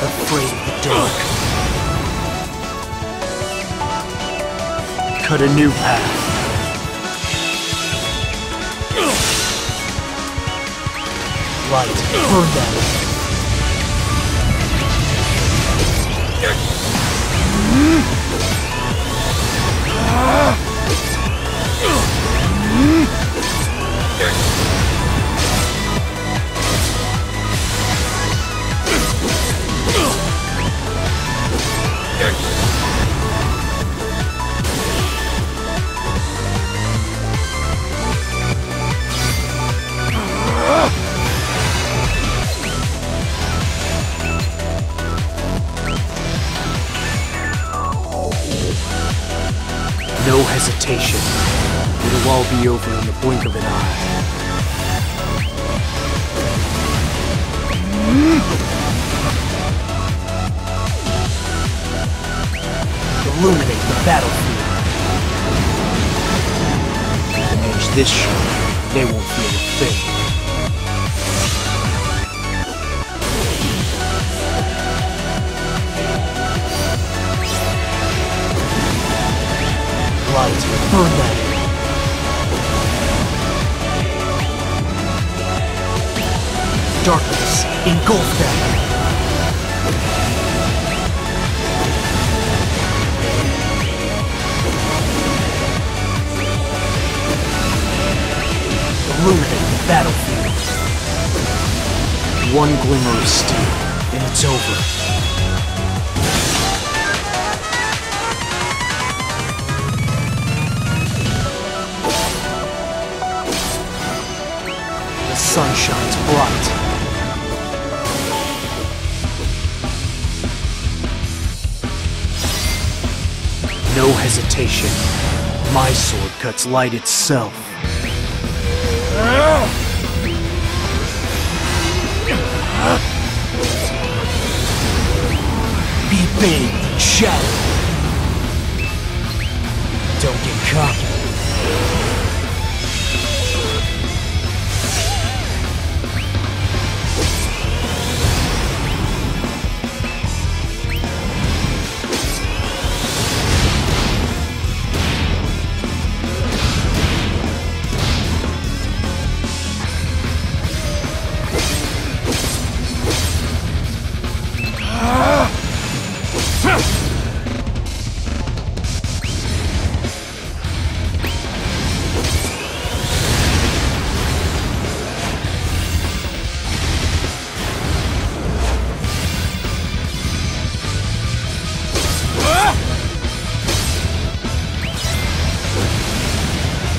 afraid of the dark. Cut a new path. Light, burn them. No hesitation. It'll all be over in the blink of an eye. Illuminate the battlefield. Finish this show, they won't feel a thing. Light, burn them. Darkness, engulf them. Illuminate the battlefield. One glimmer of steel, and it's over. The sun shines bright. No hesitation. My sword cuts light itself. Be bathed in shadow. Don't get cocky.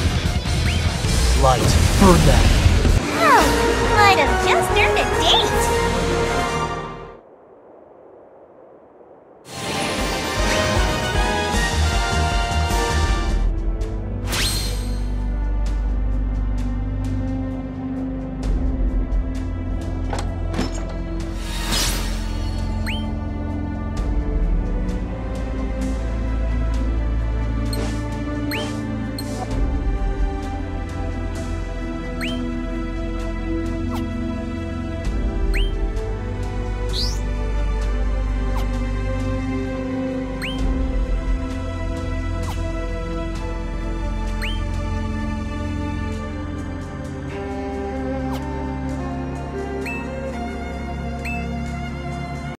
Light, burn that. Might have just earned a date.